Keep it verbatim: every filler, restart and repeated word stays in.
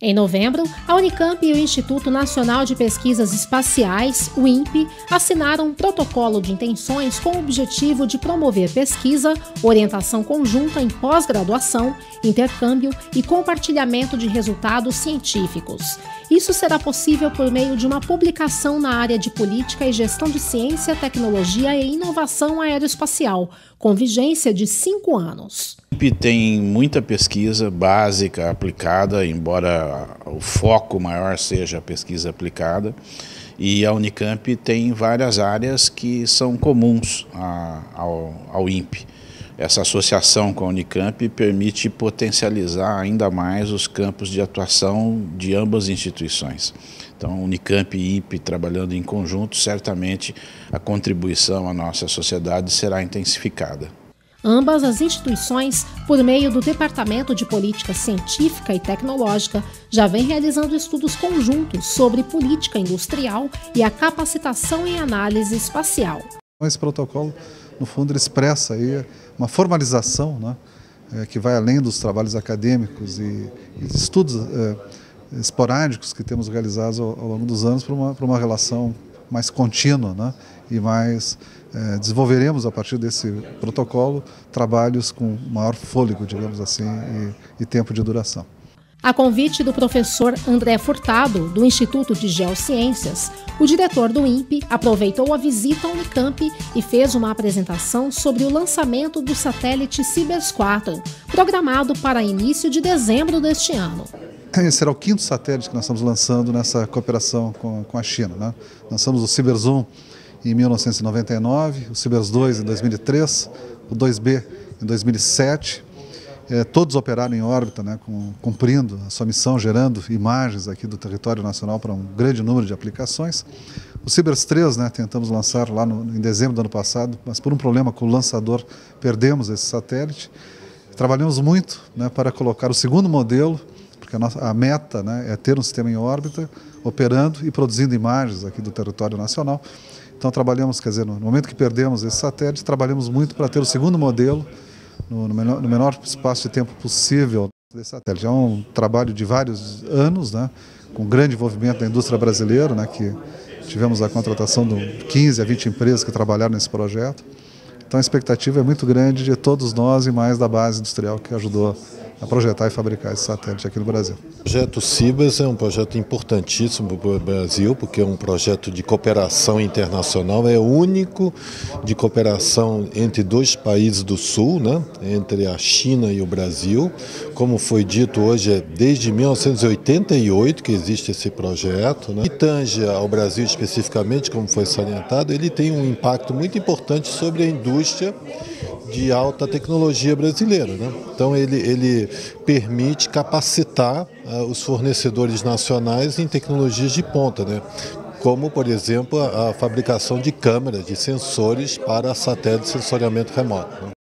Em novembro, a Unicamp e o Instituto Nacional de Pesquisas Espaciais, o INPE, assinaram um protocolo de intenções com o objetivo de promover pesquisa, orientação conjunta em pós-graduação, intercâmbio e compartilhamento de resultados científicos. Isso será possível por meio de uma publicação na área de Política e Gestão de Ciência, Tecnologia e Inovação Aeroespacial, com vigência de cinco anos. O INPE tem muita pesquisa básica aplicada, embora o foco maior seja a pesquisa aplicada, e a Unicamp tem várias áreas que são comuns a, ao, ao INPE. Essa associação com a Unicamp permite potencializar ainda mais os campos de atuação de ambas instituições. Então, Unicamp e INPE trabalhando em conjunto, certamente a contribuição à nossa sociedade será intensificada. Ambas as instituições, por meio do Departamento de Política Científica e Tecnológica, já vêm realizando estudos conjuntos sobre política industrial e a capacitação em análise espacial. Esse protocolo, no fundo, ele expressa aí uma formalização, né, é, que vai além dos trabalhos acadêmicos e, e estudos é, esporádicos que temos realizados ao, ao longo dos anos para uma, para uma relação mais contínua, né, e mais é, desenvolveremos a partir desse protocolo trabalhos com maior fôlego, digamos assim, e, e tempo de duração. A convite do professor André Furtado, do Instituto de Geociências, o diretor do INPE aproveitou a visita à Unicamp e fez uma apresentação sobre o lançamento do satélite Cibers quatro, programado para início de dezembro deste ano. Esse será o quinto satélite que nós estamos lançando nessa cooperação com, com a China, né? Lançamos o Cibers um em mil novecentos e noventa e nove, o Cibers dois em dois mil e três, o dois B em dois mil e sete. É, todos operaram em órbita, né, com, cumprindo a sua missão, gerando imagens aqui do território nacional para um grande número de aplicações. O Cibers três, né, tentamos lançar lá no, em dezembro do ano passado, mas por um problema com o lançador perdemos esse satélite. Trabalhamos muito, né, para colocar o segundo modelo, porque a, nossa, a meta, né, é ter um sistema em órbita, operando e produzindo imagens aqui do território nacional. Então trabalhamos, quer dizer, no momento que perdemos esse satélite, trabalhamos muito para ter o segundo modelo, No, no, menor, no menor espaço de tempo possível desse satélite. É um trabalho de vários anos, né, com grande envolvimento da indústria brasileira, né, que tivemos a contratação de quinze a vinte empresas que trabalharam nesse projeto. Então a expectativa é muito grande de todos nós e mais da base industrial que ajudou a projetar e fabricar esse satélite aqui no Brasil. O projeto Cibers é um projeto importantíssimo para o Brasil, porque é um projeto de cooperação internacional, é o único de cooperação entre dois países do Sul, né? Entre a China e o Brasil. Como foi dito hoje, é desde mil novecentos e oitenta e oito que existe esse projeto, né? E tange ao Brasil especificamente, como foi salientado, ele tem um impacto muito importante sobre a indústria de alta tecnologia brasileira, né? Então ele, ele permite capacitar uh, os fornecedores nacionais em tecnologias de ponta, né? Como, por exemplo, a, a fabricação de câmeras, de sensores para satélite de sensoriamento remoto, né?